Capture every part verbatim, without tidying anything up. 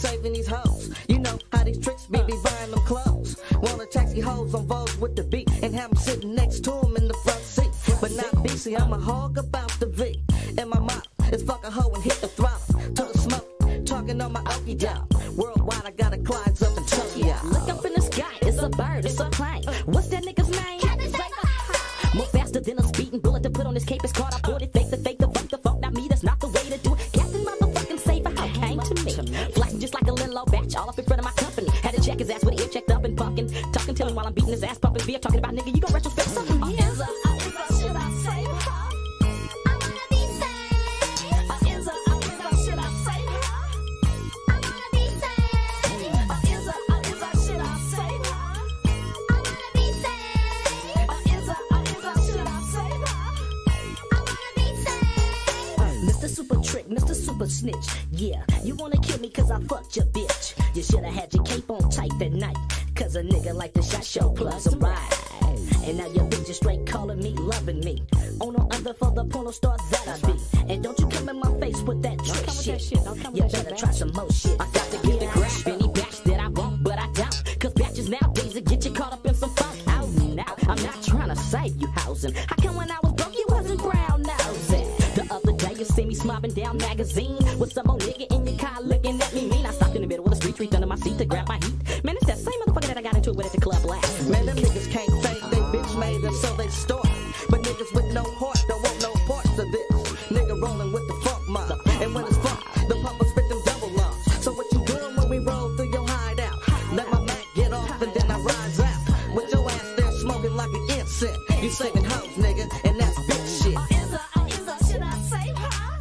saving these hoes. You know how these tricks be, be buying them clothes. Wanna taxi hoes on Vogue with the beat and have them sitting next to him in the front seat. But not B C, I'm a hog about the V. And my mop is fuck a hoe and hit the throttle to the smoke. Talking on my okie doke. Worldwide, I got a clients up in Tokyo. Look up in the sky, it's a bird, it's a plane. What's that nigga's name? More faster than a speeding bullet to put on his cape. It's caught, I bought it, fake the fake, the funk, the funk. Not me, that's not the way to do it. Captain motherfucking Saver how came to me. Flashing just like a little low batch, all up in front of my company. Had to check his ass with the ear checked up and bucking. Talking to him while I'm beating his ass, pumping beer. Talking about nigga, you gon' retrospect something. Oh, is a, oh, is a, should I say her? I wanna be saved. Oh, is a, oh, is a, should I say her? I wanna be saved. Oh, is a, oh, is a, should I say her? I wanna be saved. Oh, is a, oh, is a, should I say her? I wanna be saved. Mister Super Trick, Mister Super Snitch. Yeah, you wanna kill me cause I fucked your bitch. You shoulda had your cape on tight that night. Cause a nigga like the shot show plus a ride. And now your bitch is straight calling me, loving me. On no other for the porno star that I be. And don't you come in my face with that trick shit. shit. You better try some more shit. I got to get the grab any batch that I want, but I don't. Cause batches nowadays that get you caught up in some funk. Oh, now I'm not trying to save you housing. How come when I was broke you wasn't brown nosing? The other day you see me smobbing down magazine with some old nigga in your car looking at me mean. I stopped in the middle with a street treat under my seat to grab my heat. Man, it's that same motherfucker that I got into it with at the club last. Man, them niggas can't fake, they bitch made them so they store. But niggas with no heart don't want no parts of this. Nigga rolling with the funk mob, and when it's funk, the pumper spit them double lungs. So what you doing when we roll through your hideout? Let my Mac get off and then I rise out. With your ass there smoking like an incense. You saving hoes, nigga, and that's bitch shit. Oh, is a, oh, is a, should I save her?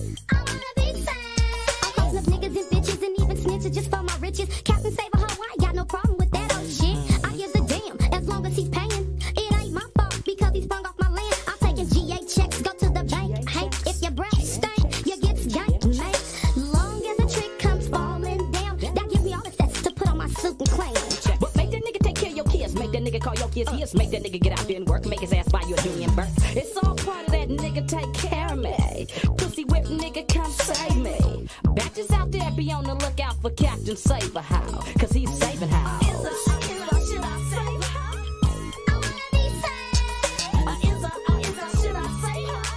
I wanna be saved. I'm hustling niggas and bitches and even snitches just for my riches. Captain Saver, ho, I ain't got no problem with that old shit. I give a damn as long as he's paying. It ain't my fault because he sprung off my land. I'm taking G A checks, go to the bank. Hey, if your breath stink, you get skanked, mate. Long as a trick comes falling down, that gives me all the sets to put on my suit and claim. But make that nigga take care of your kids. Make that nigga call your kids his. Make that nigga get out there and work. Make his ass buy you a union birth. It's all part of that nigga take care of me. Pussy whip nigga come save me. Batches out there be on the lookout for Captain Saver how. Cause he's saving how. Is a, is a, should I save her? I wanna be saved. Uh, is a, uh, is a, should I save her?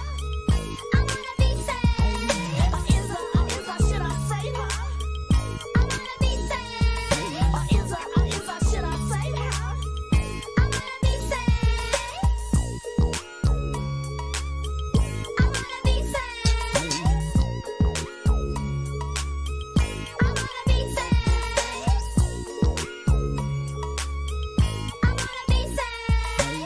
I wanna be saved. Uh, is a, uh, is a, should I save her? I wanna be saved. Uh, is a, uh, is a, should I save her? I wanna be saved. I wanna be saved. I wanna be saved. I wanna be saved.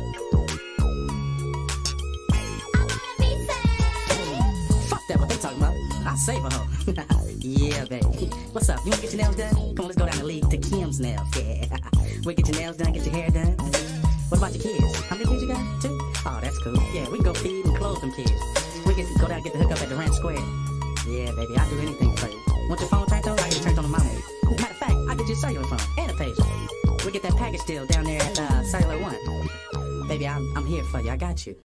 I wanna be saved. Fuck that, what they talking about? I save a hoe. Yeah, baby. What's up? You wanna get your nails done? Come on, let's go down the league to Kim's Nails. Yeah. We get your nails done, get your hair done. What about your kids? How many kids you got? Two? Oh, that's cool. Yeah, we can go feed and clothe them kids. We can go down and get the hookup at the Ranch Square. Yeah, baby, I'll do anything for you. Want your phone turned on? I get it turned on to mama. Matter of fact, I'll get you a cellular phone and a pager. We get that package deal down there at uh, Cellular One. Baby, I'm, I'm here for you. I got you.